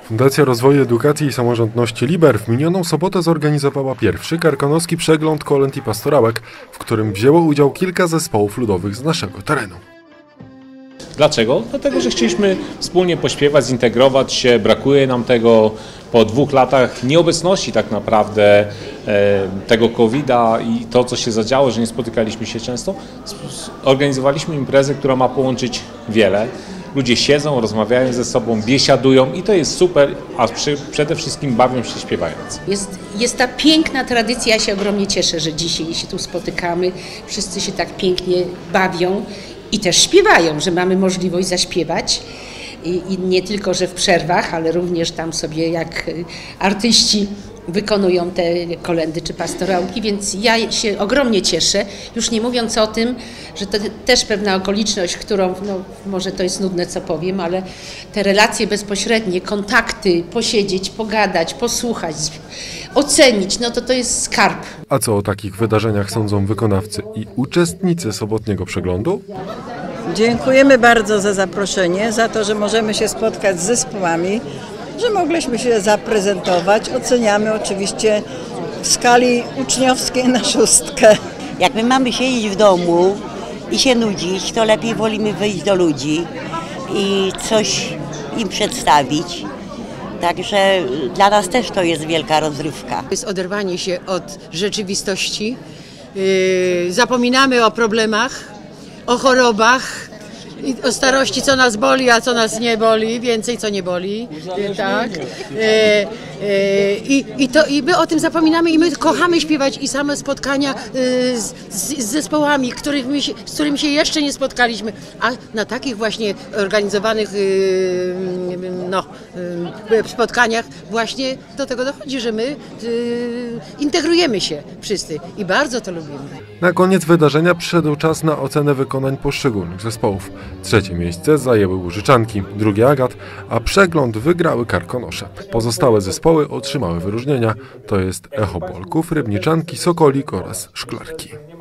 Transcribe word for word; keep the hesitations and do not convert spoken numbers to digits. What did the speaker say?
Fundacja Rozwoju Edukacji i Samorządności Liber w minioną sobotę zorganizowała pierwszy karkonoski przegląd kolęd i pastorałek, w którym wzięło udział kilka zespołów ludowych z naszego terenu. Dlaczego? Dlatego, że chcieliśmy wspólnie pośpiewać, zintegrować się. Brakuje nam tego po dwóch latach nieobecności tak naprawdę e, tego kowida i to, co się zadziało, że nie spotykaliśmy się często. Organizowaliśmy imprezę, która ma połączyć wiele. Ludzie siedzą, rozmawiają ze sobą, biesiadują i to jest super, a przy, przede wszystkim bawią się śpiewając. Jest, jest ta piękna tradycja, ja się ogromnie cieszę, że dzisiaj się tu spotykamy, wszyscy się tak pięknie bawią i też śpiewają, że mamy możliwość zaśpiewać. I, i nie tylko, że w przerwach, ale również tam sobie jak artyści wykonują te kolędy czy pastorałki, więc ja się ogromnie cieszę, już nie mówiąc o tym, że to też pewna okoliczność, którą, no może to jest nudne co powiem, ale te relacje bezpośrednie, kontakty, posiedzieć, pogadać, posłuchać, ocenić, no to to jest skarb. A co o takich wydarzeniach sądzą wykonawcy i uczestnicy sobotniego przeglądu? Dziękujemy bardzo za zaproszenie, za to, że możemy się spotkać z zespołami, że mogliśmy się zaprezentować. Oceniamy oczywiście w skali uczniowskiej na szóstkę. Jak my mamy siedzieć w domu i się nudzić, to lepiej wolimy wyjść do ludzi i coś im przedstawić. Także dla nas też to jest wielka rozrywka. To jest oderwanie się od rzeczywistości. Yy, zapominamy o problemach, o chorobach, i o starości, co nas boli, a co nas nie boli, więcej co nie boli, tak. E, e, i, i, to, I my o tym zapominamy i my kochamy śpiewać i same spotkania e, z, z, z zespołami, których my się, z którymi się jeszcze nie spotkaliśmy, a na takich właśnie organizowanych e, no, e, spotkaniach właśnie do tego dochodzi, że my e, integrujemy się wszyscy i bardzo to lubimy. Na koniec wydarzenia przyszedł czas na ocenę wykonań poszczególnych zespołów. Trzecie miejsce zajęły Łużyczanki, drugie Agat, a przegląd wygrały Karkonosze. Pozostałe zespoły otrzymały wyróżnienia, to jest Echo Bolków, Rybniczanki, Sokolik oraz Szklarki.